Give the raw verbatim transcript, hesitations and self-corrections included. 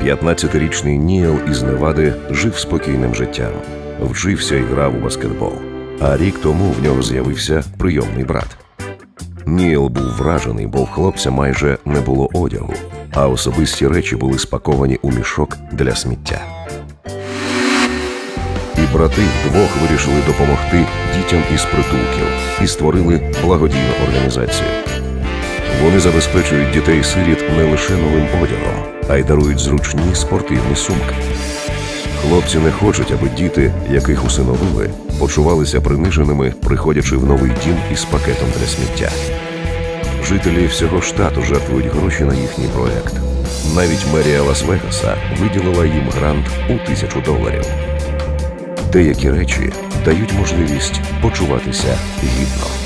п'ятнадцятирічний Ніел із Невади жив спокійним життям, вчився і грав у баскетбол. А рік тому в нього з'явився прийомний брат. Ніел був вражений, бо в хлопця майже не було одягу, а особисті речі були спаковані у мішок для сміття. І брати вдвох вирішили допомогти дітям із притулків і створили благодійну організацію. Вони забезпечують дітей-сиріт не лише новим одягом, а й дарують зручні спортивні сумки. Хлопці не хочуть, аби діти, яких усиновили, почувалися приниженими, приходячи в новий дім із пакетом для сміття. Жителі всього штату жертвують гроші на їхній проект. Навіть мерія Лас-Вегаса виділила їм грант у тисячу доларів. Деякі речі дають можливість почуватися гідно.